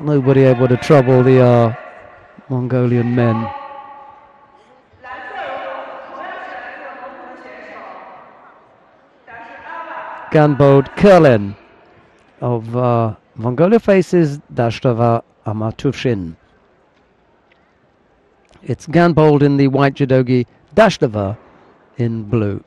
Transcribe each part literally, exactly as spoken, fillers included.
Nobody able to trouble the uh, Mongolian men. Ganbod Kurlin of uh, Mongolia faces Dashtava Amatufshin. It's Ganbold in the white judogi, Dashtava in blue.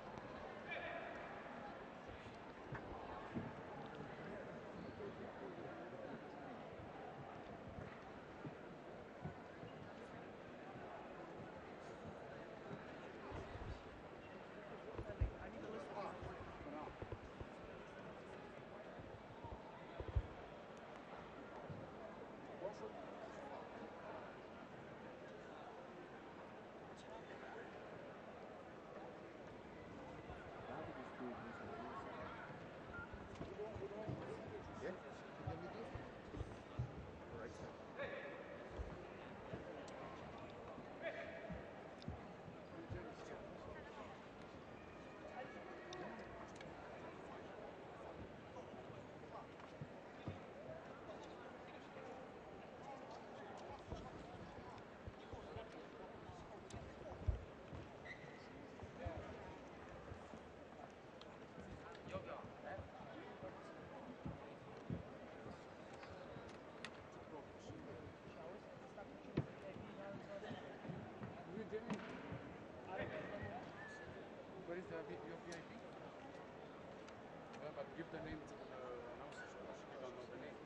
Where is the V- your V I P? Yeah, but give the name to the announcer. She don't know the name.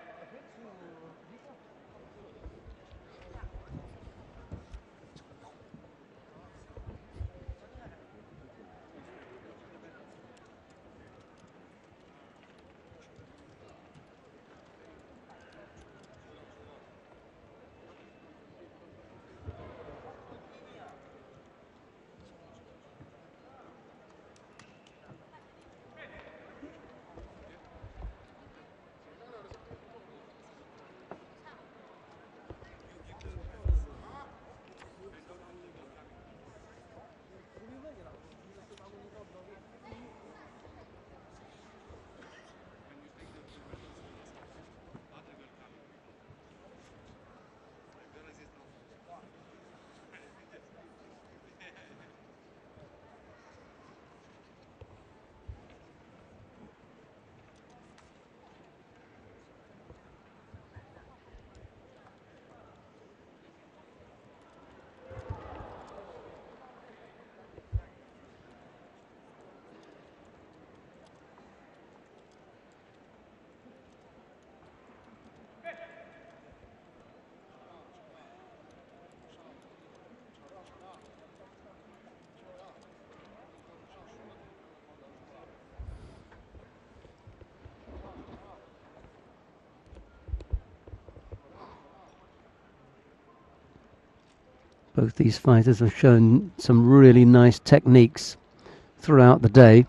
Both these fighters have shown some really nice techniques throughout the day.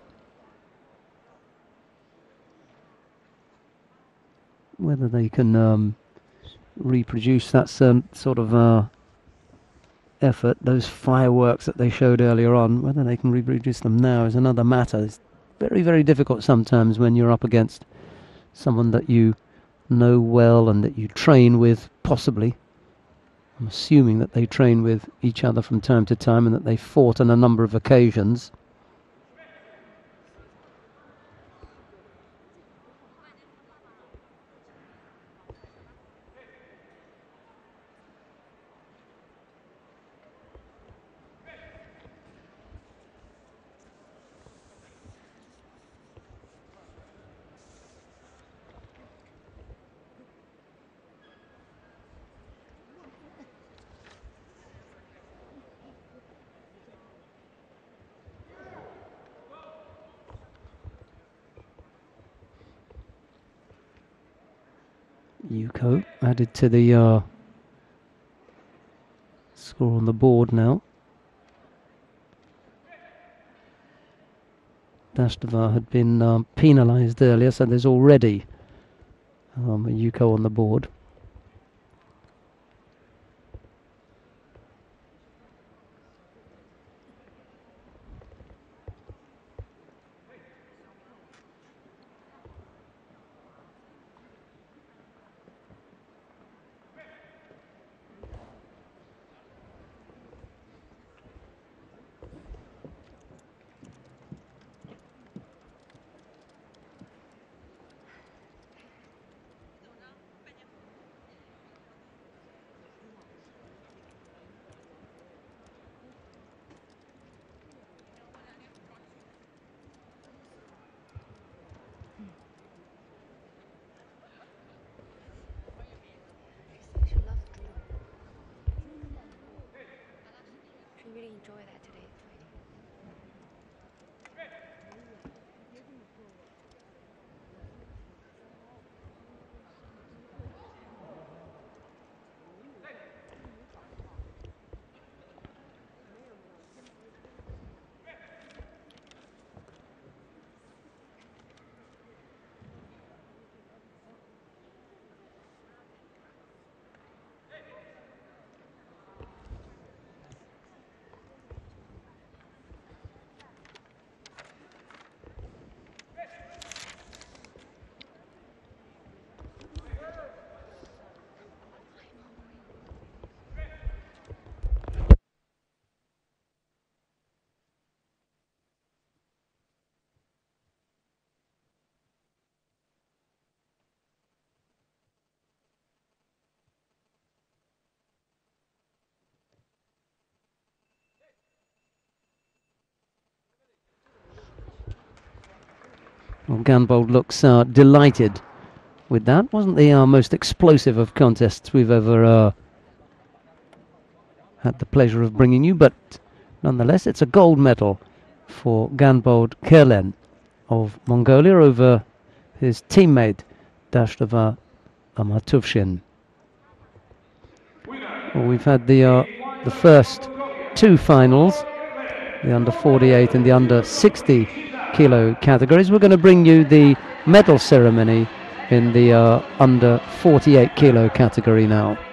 Whether they can um, reproduce that um, sort of uh, effort, those fireworks that they showed earlier on, whether they can reproduce them now is another matter. It's very, very difficult sometimes when you're up against someone that you know well and that you train with, possibly. I'm assuming that they train with each other from time to time and that they fought on a number of occasions. Yuko added to the uh, score on the board now. Dashtava had been um, penalised earlier, so there's already um, a Yuko on the board. Well, Ganbold looks uh, delighted with that. Wasn't the uh, most explosive of contests we've ever uh, had the pleasure of bringing you, but nonetheless it's a gold medal for Ganbold Kerlen of Mongolia over his teammate Dashtava Amatuvshin. Well, we've had the uh, the first two finals, the under forty-eight and the under sixty kilo categories. We're going to bring you the medal ceremony in the uh, under forty-eight kilo category now.